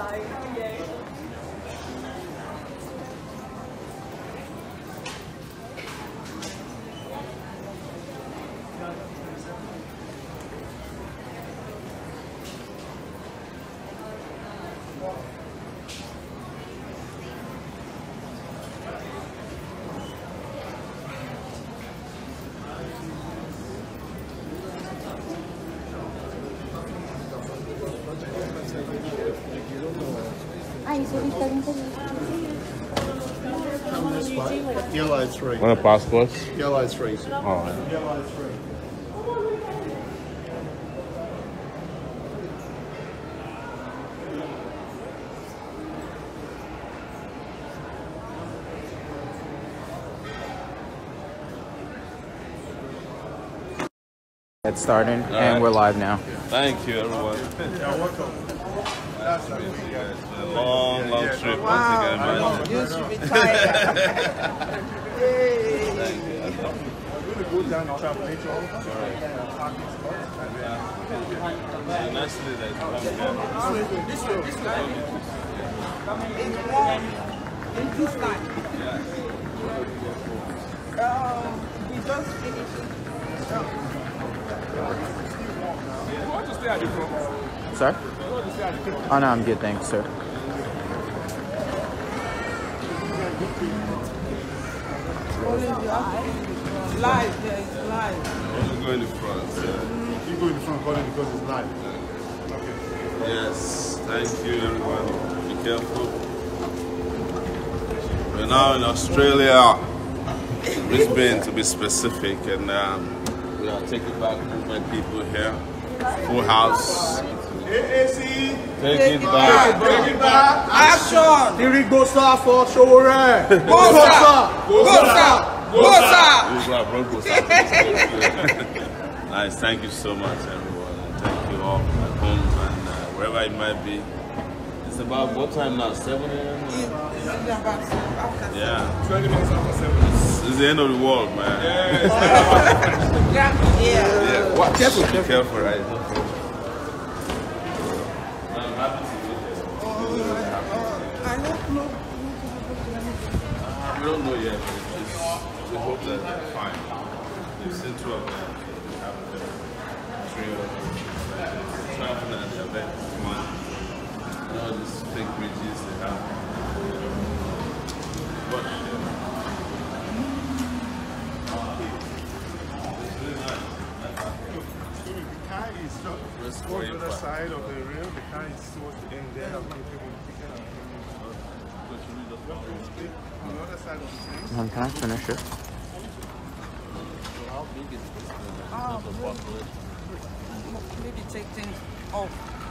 Yellow 3. Want a passport? Yellow 3. Oh, yeah. Yellow 3. It's starting, and we're live now. Thank you, everyone. You're welcome. Nice to meet you guys. A long, long trip. Wow. Once again, man. You should be tired. Yay. Thank you. I'm going to go down and travel later on. Nice to meet you. This way. It's warm. In this time. We just finished. Sorry? Oh, no, I'm good, thanks, sir. Live, there is live. I'm going in front. You go in front calling because it's live. Okay. Yes, thank you, everyone. Be careful. We're now in Australia, Brisbane to be specific, and we are taking back movement people here. Full house. AAC. Take it back. Take it back. Action! Here we go, sir, for Sowore. Nice, thank you so much, everyone. And thank you all at home and wherever it might be. It's about what time now? 7 a.m.? Yeah. 20 minutes after 7. It's the end of the world, man. Yeah. Watch. Be careful, right? I'm happy to meet you. I don't know. We don't know yet. We hope that they're fine. We've seen 2 of them. We have 3 of them. Traveling at the event. All these fake bridges they have. But Towards the other side of the rail, the car is towards the end there. On the other side of the train. Can I finish it? how big is this? Maybe take things off.